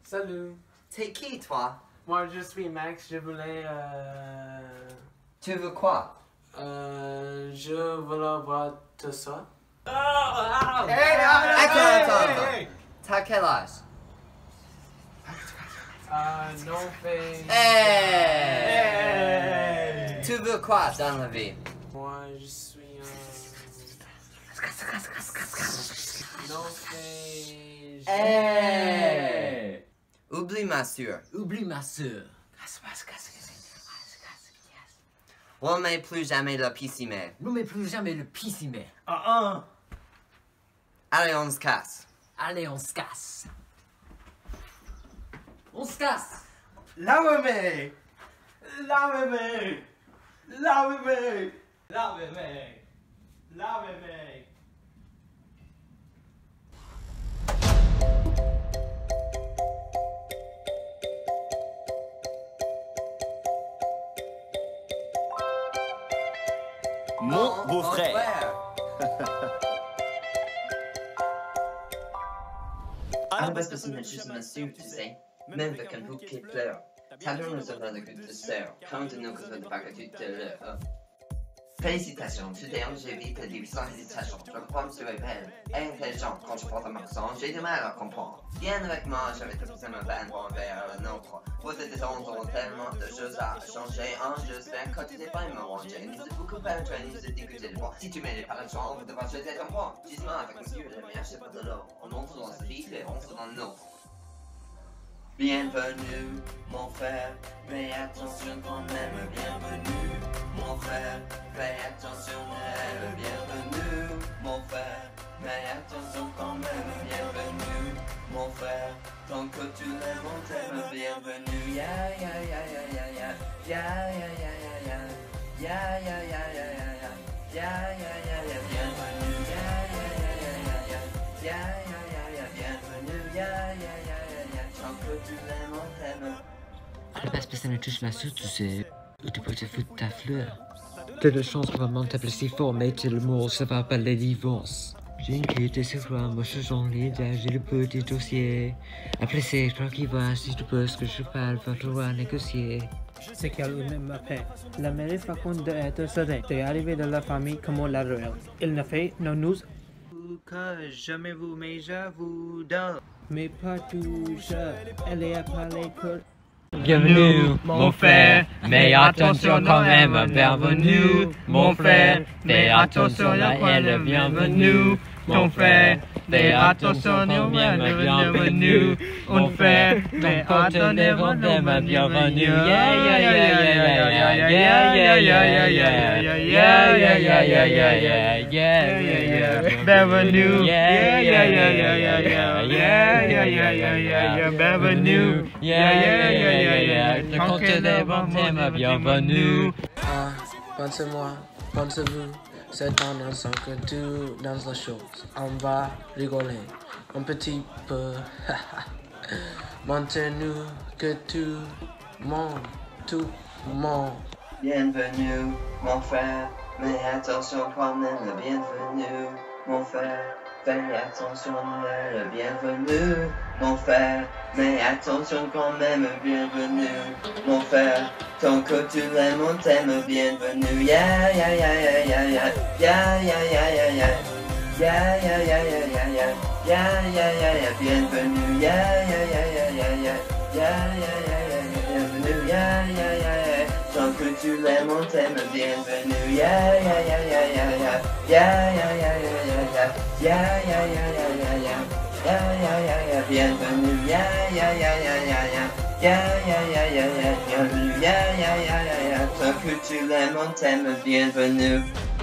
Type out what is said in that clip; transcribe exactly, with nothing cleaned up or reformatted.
Salut. T'es qui, toi? Moi, je suis Max, je voulais... Euh... Tu veux quoi? Euh... Je voulais voir tout ça. Oh, oh. Hey, attends, hey, attends, attends. Hey, hey. T'as quel âge? Euh, non fait... Hey. Hey. Tu veux quoi dans la vie? Moi, je suis un... Non fait... Hey. Oublie ma soeur. Oublie ma soeur. On met plus jamais le piscine. Ne mets plus jamais le piscine. Ah ah. Allez, on se casse. Allez, on se casse. On se casse. Lave-moi. Lave-moi. Lave-moi. Lave-moi. Lave-moi. Mon beau-frère. À la base, personne n'a juste ma soeur, tu sais. Même avec un bouc qui pleure. Talon nous aura le coup de sœur. Quand nous que de pas que tu te le. Félicitations, tu t'es j'ai vite dit sans hésitation. Je crois que tu es belle et intelligente. Quand je porte un accent, j'ai du mal à comprendre. Viens avec moi, je vais te pousser ma peine pour un verre à la nôtre. Vous êtes des gens ont tellement de choses à changer. Un juste un quand tu n'es pas me ranger. Nous sommes beaucoup pénétrés, nous sommes dégoûtés de voir. Si tu mets les pas de chance, on va devoir jeter ton point. Dis-moi avec monsieur, le mien, c'est pas de l'eau. On monte dans ce livre et on se rend nôtre. Bienvenue, mon frère, mais attention quand même, bienvenue, mon frère, fais attention, elle, bienvenue, mon frère, mais attention quand même, bienvenue, mon frère, tant que tu l'aimes, on t'aime, bienvenue, ya ya ya ya ya ya, ya ya ya ya ya, ya ya ya ya ya ya, ya ya ya ya, bienvenue, ya ya ya ya ya ya, ya ya ya ya, bienvenue, ya ya ya. À la base, personne ne touche ma soeur, tu sais. Ou tu peux te foutre ta fleur. T'as de chance qu'on va m'entapler si fort, mais c'est le mot, ça va pas les divorces. J'ai une clé de ce soir, moi je j'en ai déjà, j'ai le petit dossier. Après c'est toi qui vois, si tu peux ce que je parle, va trouver négocier. C'est qu'elle m'appelle. La mairie faconde d'être sereine. T'es arrivé dans la famille comme on l'a royal. Il ne fait non nous. Que jamais vous, mais je vous donne. Mais pas toujours, elle est à parler que... Bienvenue, mon frère, mais attention quand même, bienvenue, mon frère, fais attention à elle, bienvenue, mon frère, fais attention à même, bienvenue, mon frère, mais attention même, bienvenue, yeah, yeah, yeah, yeah, yeah, yeah, yeah, yeah, yeah, yeah, yeah, yeah, yeah, yeah, yeah, bienvenue, yeah, yeah, yeah, yeah, yeah, yeah, yeah, yeah, yeah, yeah, yeah, bienvenue, yeah, yeah, yeah, yeah, yeah, de compter les bons thèmes, bienvenue. Ah, pensez-moi, pensez-vous, c'est en dansant que tout dans la chose. On va rigoler un petit peu. Montrez-nous que tout monde, tout monde. Bienvenue, mon frère, mais attention quand même, bienvenue, mon frère. Fais attention à elle, bienvenue, mon frère, mais attention quand même, bienvenue, mon frère, tant que tu l'aimes, on t'aime, bienvenue, ya ya ya ya ya ya, ya ya ya ya ya, ya ya ya ya ya ya, ya ya ya ya, bienvenue, ya ya ya ya ya ya, ya ya ya ya ya, bienvenue, ya ya ya ya, tant que tu l'aimes, on t'aime, bienvenue, ya ya ya ya ya ya, ya ya ya ya ya ya. Ya ya ya ya ya ya, ya ya ya ya, bienvenue, ya ya ya ya ya ya, ya ya ya ya ya, bienvenue, ya ya ya ya ya, tant que tu l'aimes, on t'aime, bienvenue.